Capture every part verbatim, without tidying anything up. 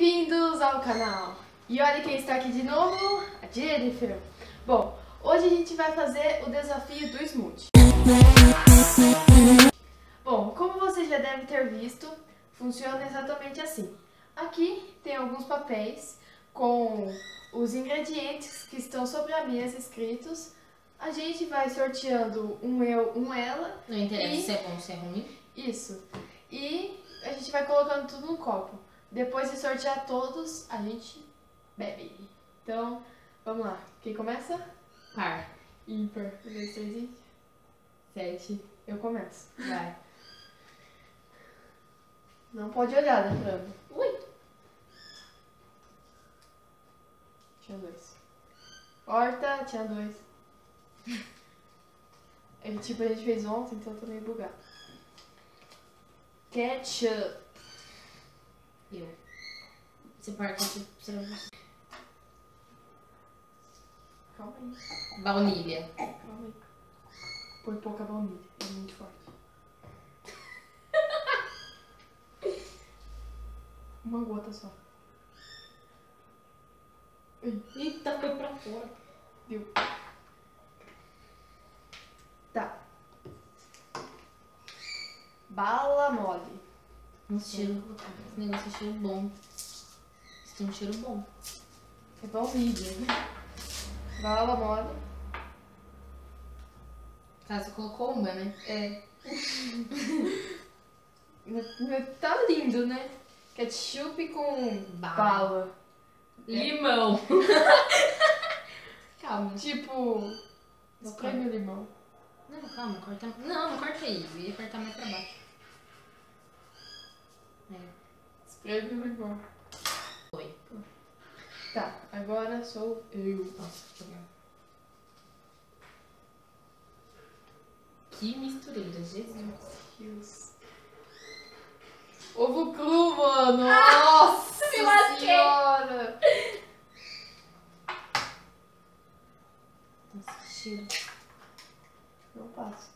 Bem-vindos ao canal! E olha quem está aqui de novo, a Jennifer. Bom, hoje a gente vai fazer o desafio do smoothie. Bom, como vocês já devem ter visto, funciona exatamente assim. Aqui tem alguns papéis com os ingredientes que estão sobre a mesa escritos. A gente vai sorteando um eu, um ela. Não interessa e... se é bom ou se é ruim. Isso. E a gente vai colocando tudo no copo. Depois de sortear todos, a gente bebe. Então, vamos lá. Quem começa? Par. Ímpar. Um, dois, três e... Sete. Eu começo. Vai. Não pode olhar, né, Fran? Ui. Tinha dois. Horta, tinha dois. É, tipo, a gente fez ontem, então eu tô meio bugado. Ketchup. Eu. Você parte aqui. Calma aí. Baunilha. Calma aí. Põe pouca baunilha, é muito forte. Uma gota só. Eita, foi pra fora. Viu? Tá. Bala mole. Nossa, cheiro. Esse negócio é cheiro bom. Isso tem um cheiro bom. É baunilha. Bala mole. Tá, você colocou uma, né? É. Tá lindo, né? Ketchup com Bala. bala. Limão. Calma. Tipo, espreme o limão. Não, calma, corta. Não, não corta aí. Eu ia cortar mais pra baixo. É. Espreme o limão. Foi. Tá, agora sou eu. Nossa, deixa eu ver. Que mistureira, Jesus. Deus. Ovo cru, mano! Nossa me lasquei. senhora! Nossa, que cheiro. Não passo.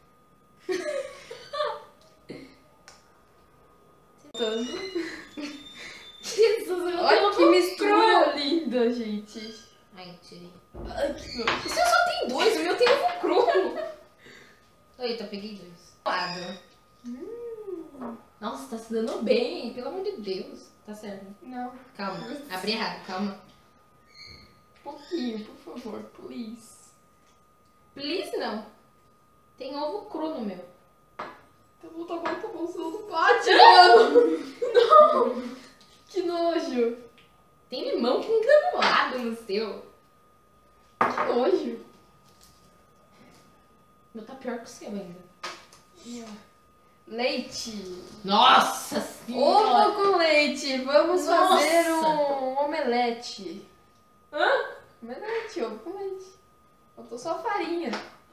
Tanto. Jesus, eu Olha que mistura linda, gente. Ai, tirei. Ai, que nojo. O seu só tem dois, o meu tem ovo cru. Eita, peguei dois. Lado. Hum. Nossa, tá se dando bem, pelo amor de Deus. Tá certo. Não. Calma, abri errado, calma. Um pouquinho, por favor, please. Please, não. Tem ovo cru no meu. Tá bom, tá bom, tá bom, senão não bate, mano. Não. Que nojo. Tem limão com granulado no seu. Que nojo. O meu tá pior que o seu ainda. Leite. Nossa senhora. Ovo com leite. Vamos Nossa. fazer um omelete. Hã? Omelete, ovo com leite. Faltou só farinha.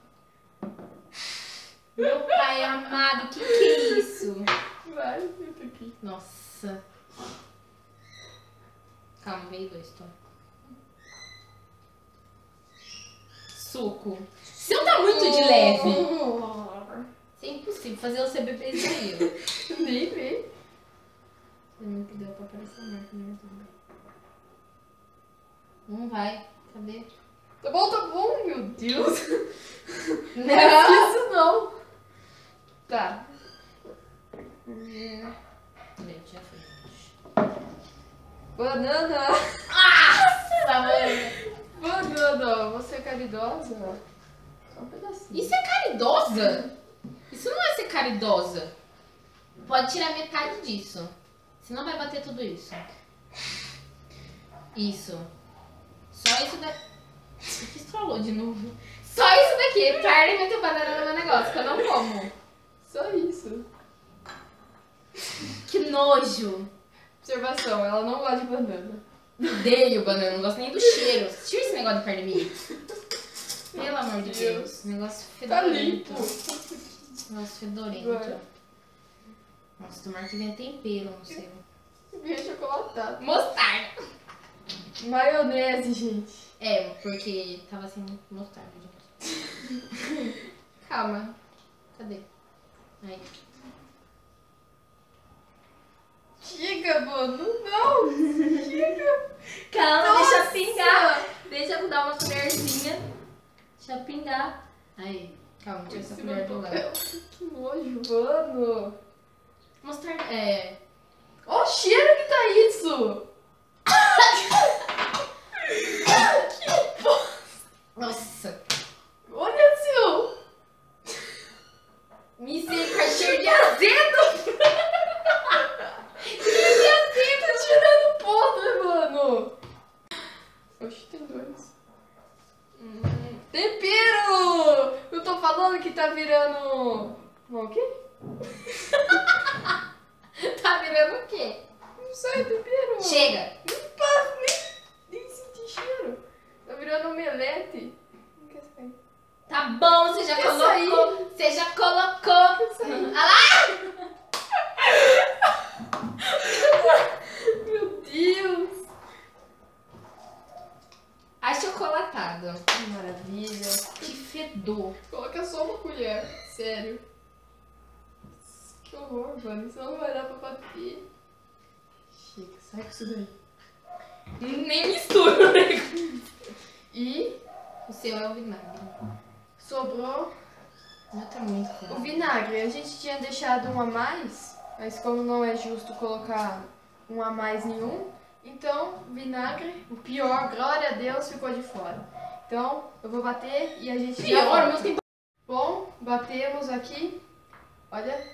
Meu pai amado, que que é isso? Vai, senta aqui. Nossa. Calma, veio dois, tô. Suco. Seu tá muito de leve. Isso é impossível fazer você beber isso aí. Nem vi. Não que deu pra aparecer a marca, né? Não vai. Cadê? Tá bom, tá bom, meu Deus. Não. Não é isso não. Tá. Leite já foi. Banana. Tá, mãe. Banana. Você é caridosa? Só um pedacinho. Isso é caridosa? Isso não é ser caridosa. Pode tirar metade disso. Senão vai bater tudo isso. Isso. Só isso daqui. Que estralou de novo. Só isso daqui. Para de meter banana no meu negócio, que eu não como. Só isso. Que nojo. Observação, ela não gosta de banana. Odeio banana, não gosto nem do cheiro. Tira esse negócio de perto de mim. Pelo amor de Deus. Negócio Tá fedorento. limpo. Negócio fedorento. Vai. Nossa, tomara que venha tempero no seu. Vinha chocolatado. Mostarda. Maionese, gente. É, porque tava sem mostarda, gente. Calma. Cadê? Aí. Chega, mano. Não. Calma, Nossa! deixa pingar. Deixa eu dar uma colherzinha. Deixa pingar. Aí, calma, tira essa colher do lado. Que nojo, mano. Mostarda, é... Olha o cheiro que tá isso. Que bosta. Nossa. Olha, seu. Misericórdia, cheiro de azedo. Tá tirando podre, mano. Oxe, tem dois. Hum, tempero! Eu tô falando que tá virando... O quê? Tá virando o quê? Não sei, tempero. Chega. Nem, pa- nem, nem senti cheiro. Tá virando omelete. Não quer sair. Tá bom, você já Quer colocou. sair? Você já colocou. Quer sair? Ah lá! Meu Deus. Achocolatado. Que maravilha. Que fedor. Coloca só uma colher. Sério. Que horror, mano. Isso não vai dar pra bater. Chega, sai com isso daí. Nem mistura. E O seu é o vinagre. sobrou O meu tá muito o claro. vinagre. A gente tinha deixado um a mais, mas como não é justo colocar um a mais nenhum, então vinagre, o pior, glória a Deus, ficou de fora. Então eu vou bater e a gente já Pior, volta. mas tem... Bom, batemos aqui. Olha.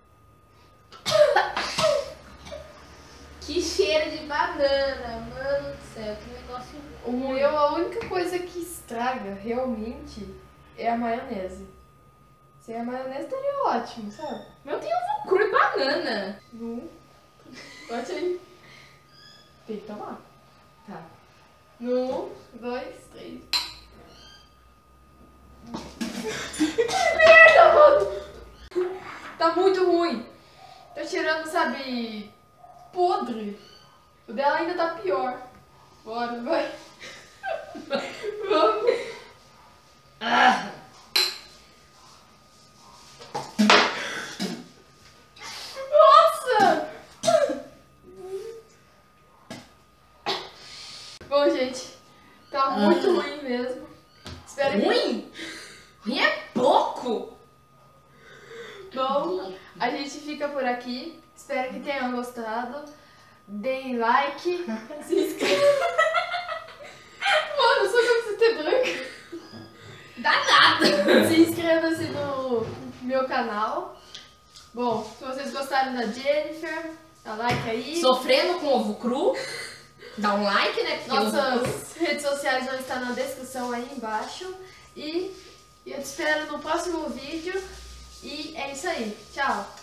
Que cheiro de banana, mano do céu, que negócio O ruim. meu, a única coisa que estraga realmente é a maionese. Sem a maionese estaria ótimo, sabe? Meu tem ovo cru e banana. No. Bate aí. Tem que tomar. Tá. No, dois, três. Que merda, mano! Tá muito ruim. Tá cheirando, sabe, podre. O dela ainda tá pior. Bora, vai. Vamos. Ah. Nossa! Bom, gente, tá muito ruim mesmo. Espero que... Ruim? Ruim é pouco. Bom, a gente fica por aqui. Espero que tenham gostado. Deem like. Se inscrevam. Mano, só que você ter branca. Dá nada. Se inscreva-se no meu canal. Bom, se vocês gostaram da Jennifer, dá like aí. Sofrendo com ovo cru, dá um like, né? Porque ovo cru. Nossas redes sociais vão estar na descrição aí embaixo. E eu te espero no próximo vídeo. E é isso aí. Tchau!